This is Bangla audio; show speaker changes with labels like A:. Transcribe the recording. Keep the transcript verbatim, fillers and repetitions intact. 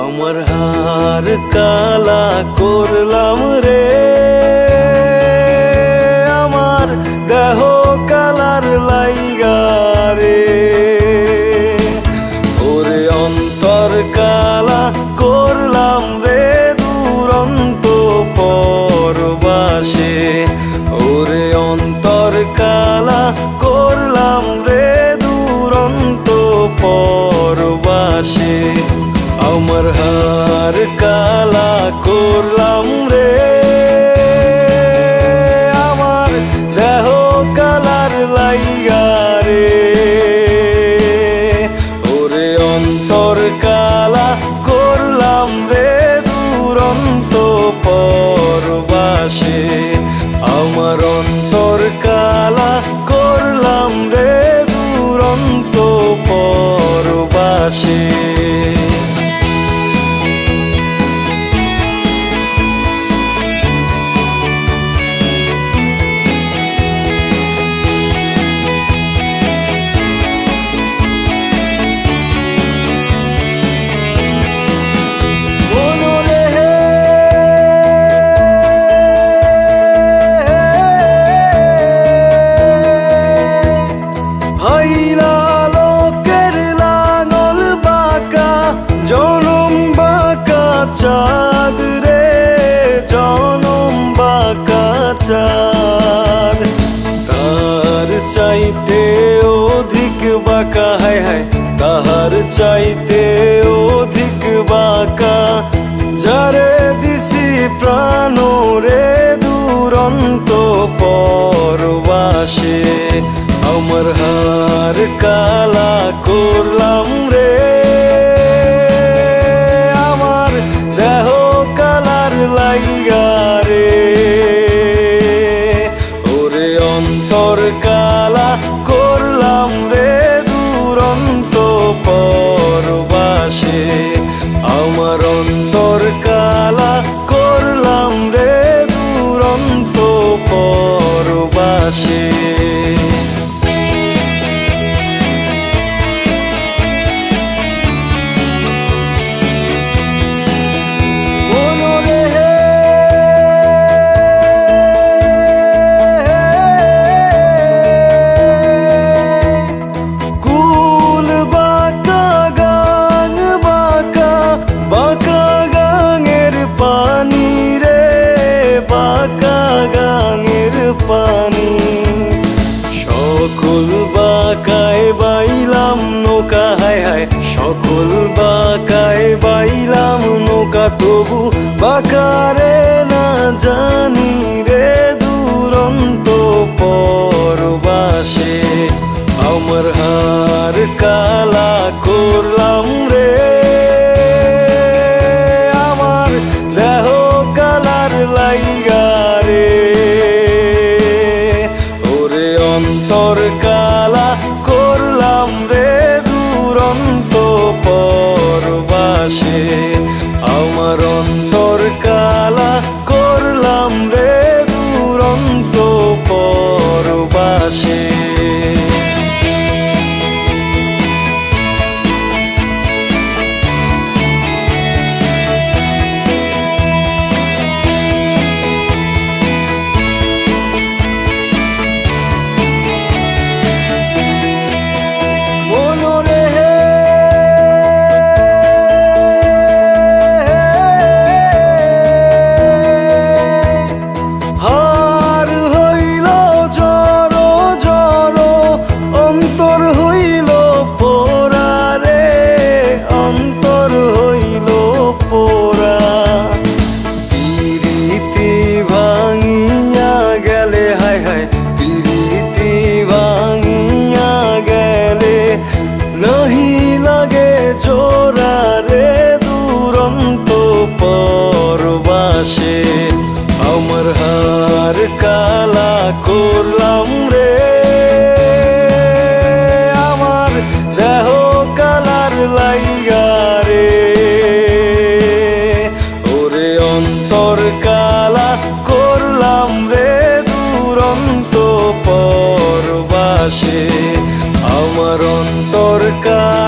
A: আমার হার কালা করলাম রে, আমার দেহ কালার লাইগা রে। ওরে অন্তর কালা করলাম রে দুরন্ত পরবাসে। ওরে অন্তর কালা করলাম রে দুরন্ত পরবাসে। আমার হার কালা করলাম রে, আমার দেহ কালার লাইগা রে। ওরে অন্তর কালা করলাম রে দুরন্ত পরবাসে। আমার অন্তর কালা করলাম রে দুরন্ত পরবাসে। চাঁদ রে জনম বাঁকা চাঁদ, তার চাইতে অধিক বাঁকা, হায় হায় তাহার চাইতে অধিক বাঁকা। যারে দিছি প্রাণ রে দুরন্ত পরবাসে। আমার হার কালা করলাম রে, আমার দেহ কালার লাইগা রে। ওরে অন্তর কালা করলাম রে দুরন্ত পরবাসে। আমার অন্তর কালা করলাম রে দুরন্ত পরবাসে। পানি সকল বাঁকায় বাইলাম নৌকা, হায় হায় সকল বাঁকায় বাইলাম নৌকা। তবু বাঁকারে না জানি রে দুরন্ত পরবাসে। আমার হার কালা করলাম রে, আমার দেহ কালার লাইগা রে। অন্তর কালা করলাম রে দুরন্ত পরবাসে। আমার অন্তর কালা করলাম রে দুরন্ত পরবাসে। জোড়া রে দুরন্ত পরবাসে। আমার হার কালা করলাম রে, আমার দেহ কালার লাইগা রে। ওরে অন্তর কালা করলাম রে দুরন্ত পরবাসে। আমার অন্তর কালা